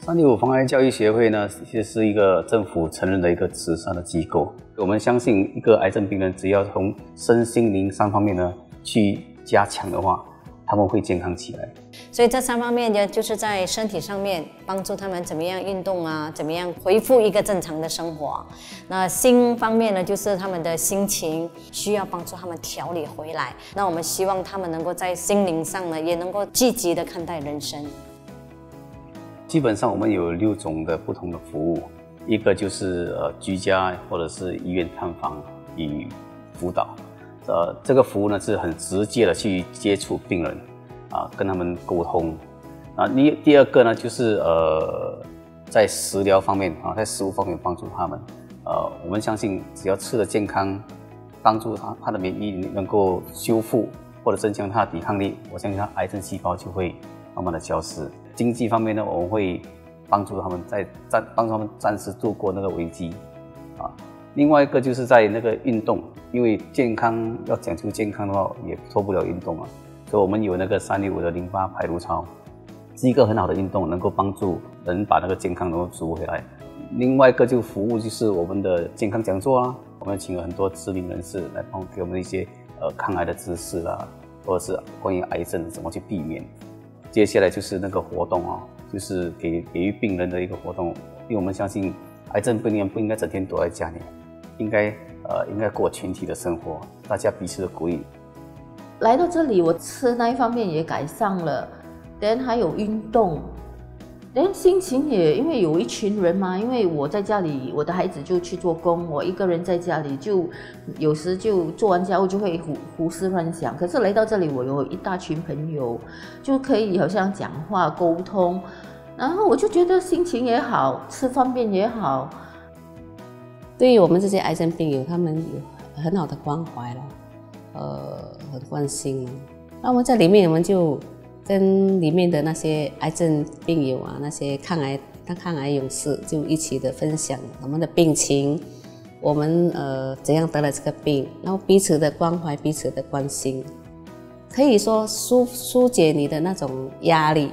365防癌教育协会呢，其实是一个政府承认的一个慈善的机构。我们相信，一个癌症病人只要从身心灵3方面呢去加强的话，他们会健康起来。 所以这3方面呢，就是在身体上面帮助他们怎么样运动啊，怎么样恢复一个正常的生活。那心方面呢，就是他们的心情需要帮助他们调理回来。那我们希望他们能够在心灵上呢，也能够积极的看待人生。 基本上我们有6种的不同的服务，一个就是居家或者是医院探访与辅导。这个服务呢是很直接的去接触病人，跟他们沟通。第二个呢就是在食疗方面在食物方面帮助他们。我们相信只要吃得健康，帮助他的免疫力能够修复或者增强他的抵抗力，我相信他癌症细胞就会慢慢的消失。经济方面呢，我们会帮助他们暂时度过那个危机。另外一个就是在那个运动，因为要讲究健康的话，也脱不了运动所以我们有那个365的淋巴排毒操，是一个很好的运动，能够帮助人把那个健康能够赎回来。另外一个就服务就是我们的健康讲座我们请了很多知名人士来给我们一些抗癌的知识或者是关于癌症怎么去避免。接下来就是那个活动就是给予病人的一个活动，因为我们相信癌症病人不应该整天躲在家里，应该过群体的生活，大家彼此的鼓励。 来到这里，我吃那一方面也改善了，还有运动，心情也因为有一群人嘛，因为我在家里，我的孩子就去做工，我一个人在家里就有时就做完家务就会胡思乱想。可是来到这里，我有一大群朋友，就可以好像讲话沟通，然后我就觉得心情也好，吃方面也好。 对于我们这些癌症病友，他们有很好的关怀很关心。那我们在里面，我们就跟里面的那些癌症病友那些抗癌勇士，就一起的分享我们的病情，我们怎样得了这个病，然后彼此的关怀，彼此的关心，可以说疏解你的那种压力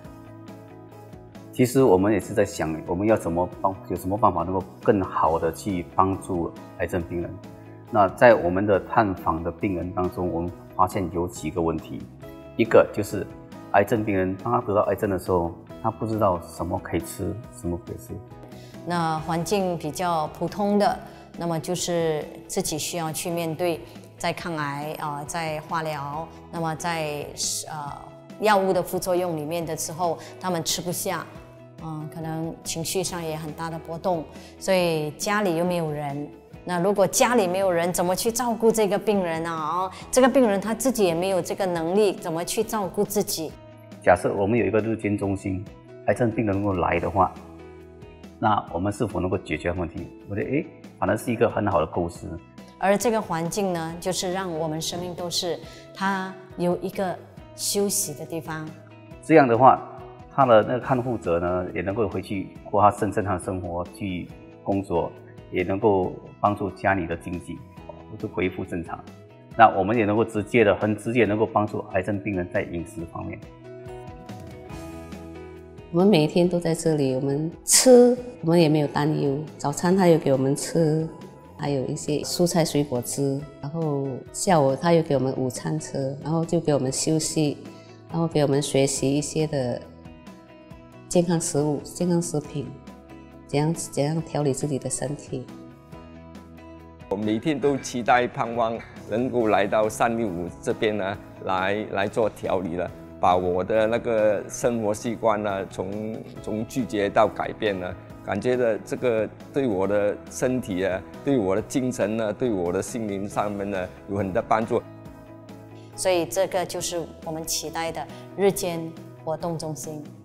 其实我们也是在想，我们要有什么办法能够更好的去帮助癌症病人。那在我们的探访的病人当中，我们发现有几个问题。一个就是癌症病人当他得到癌症的时候，他不知道什么可以吃，什么不可以吃。 那环境比较普通的，那么就是自己需要去面对，在抗癌在化疗，那么在药物的副作用里面的时候，他们吃不下，可能情绪上也很大的波动，所以家里又没有人。那如果家里没有人，怎么去照顾这个病人这个病人他自己也没有这个能力，怎么去照顾自己？ 假设我们有一个日间中心，癌症病人能够来的话，那我们是否能够解决问题？我觉得反而是一个很好的构思。 而这个环境呢，就是让我们生命斗士他有一个休息的地方。 这样的话，他的那个看护者呢，也能够回去过他正常的生活，去工作，也能够帮助家里的经济就恢复正常。那我们也能够很直接能够帮助癌症病人在饮食方面。 我们每一天都在这里，我们吃，我们也没有担忧。早餐他有给我们吃，还有一些蔬菜水果吃，然后下午他又给我们午餐吃，然后就给我们休息，然后给我们学习一些的健康食物、健康食品，怎样调理自己的身体。 我每天都期待盼望能够来到365这边呢，来做调理了，把我的那个生活习惯呢，从拒绝到改变呢，感觉的这个对我的身体对我的精神呢，对我的心灵上面呢，有很大帮助。 所以这个就是我们期待的日间活动中心。